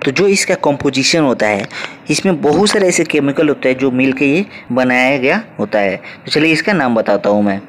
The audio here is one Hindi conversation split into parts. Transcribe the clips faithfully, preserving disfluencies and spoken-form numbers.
तो जो इसका कंपोजिशन होता है, इसमें बहुत सारे ऐसे केमिकल होते हैं जो मिल के ये बनाया गया होता है। तो चलिए इसका नाम बताता हूँ मैं।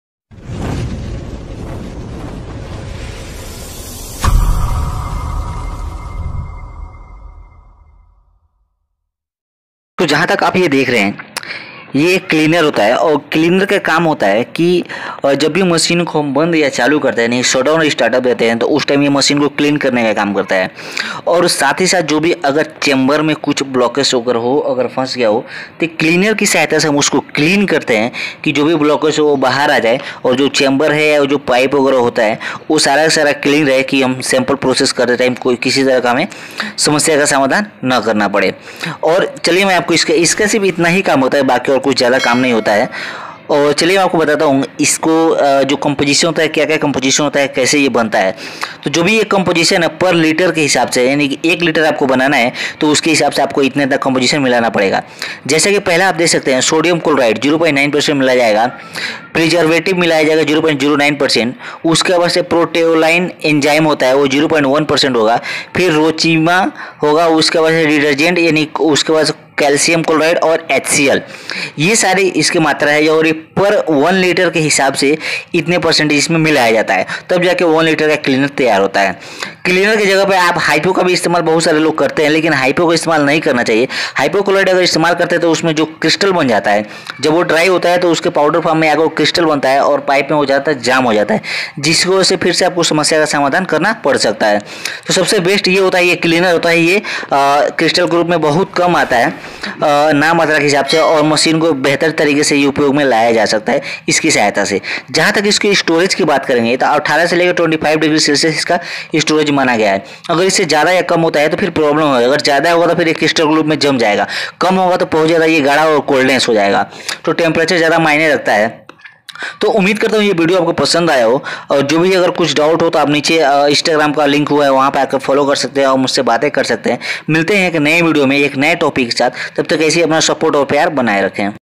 तो जहाँ तक आप ये देख रहे हैं, ये एक क्लीनर होता है और क्लीनर का काम होता है कि जब भी मशीन को हम बंद या चालू करते हैं, नहीं शट डाउन स्टार्टअप देते हैं, तो उस टाइम ये मशीन को क्लीन करने का काम करता है। और साथ ही साथ जो भी अगर चेंबर में कुछ ब्लॉकेज अगर हो, अगर फंस गया हो, तो क्लीनर की सहायता से हम उसको क्लीन करते हैं कि जो भी ब्लॉकेज हो वो बाहर आ जाए और जो चेंबर है और जो पाइप वगैरह होता है वो सारा सारा क्लीन रहे कि हम सैंपल प्रोसेस करते टाइम कोई किसी तरह का हमें समस्या का समाधान न करना पड़े। और चलिए मैं आपको इसका इसका सिर्फ इतना ही काम होता है, बाकी और कुछ ज़्यादा काम नहीं होता है। और चलिए मैं आपको बताता हूँ इसको जो कंपोजिशन होता है, क्या क्या कंपोजिशन होता है, कैसे ये बनता है। तो जो भी ये कंपोजिशन है पर लीटर के हिसाब से, यानी कि एक लीटर आपको बनाना है तो उसके हिसाब से आपको इतने तक कंपोजिशन मिलाना पड़ेगा। जैसे कि पहला आप देख सकते हैं sodium chloride zero point nine percent मिलाया जाएगा, प्रिजर्वेटिव मिलाया जाएगा zero point zero nine percent, उसके बाद से प्रोटेओलाइन एंजाइम होता है वो जीरो पॉइंट वन परसेंट होगा, फिर रोचिमा होगा, उसके बाद से डिटर्जेंट यानी उसके बाद कैल्शियम क्लोराइड और एच सी एल, ये सारी इसकी मात्रा है। और ये पर वन लीटर के हिसाब से इतने परसेंटेज इसमें मिलाया जाता है, तब जाके वन लीटर का क्लीनर तैयार होता है। क्लीनर की जगह पे आप हाइपो का भी इस्तेमाल बहुत सारे लोग करते हैं, लेकिन हाइपो का इस्तेमाल नहीं करना चाहिए। हाइपोक्लोराइड अगर इस्तेमाल करते हैं तो उसमें जो क्रिस्टल बन जाता है, जब वो ड्राई होता है तो उसके पाउडर फॉर्म में आकर क्रिस्टल बनता है और पाइप में हो जाता है, जाम हो जाता है, जिसकी वजह से फिर से आपको समस्या का समाधान करना पड़ सकता है। तो सबसे बेस्ट ये होता है, ये क्लीनर होता है, ये क्रिस्टल के रूप में बहुत कम आता है नाम मात्रा के हिसाब से, और मशीन को बेहतर तरीके से ये उपयोग में लाया जा सकता है इसकी सहायता से। जहाँ तक इसकी स्टोरेज की बात करेंगे तो अठारह से लेकर पच्चीस डिग्री सेल्सियस इसका स्टोरेज माना गया है। अगर इससे ज़्यादा या कम होता है तो फिर प्रॉब्लम होगा, अगर ज़्यादा होगा तो फिर एक क्रिस्टल ग्रुप में जम जाएगा, कम होगा तो बहुत ज़्यादा ये गाढ़ा और कोल्डनेस हो जाएगा। तो टेम्परेचर ज़्यादा मायने रखता है। तो उम्मीद करता हूँ ये वीडियो आपको पसंद आया हो, और जो भी अगर कुछ डाउट हो तो आप नीचे इंस्टाग्राम का लिंक हुआ है वहाँ पे आकर फॉलो कर सकते हैं और मुझसे बातें कर सकते हैं। मिलते हैं एक नए वीडियो में एक नए टॉपिक के साथ, तब तक ऐसे ही अपना सपोर्ट और प्यार बनाए रखें।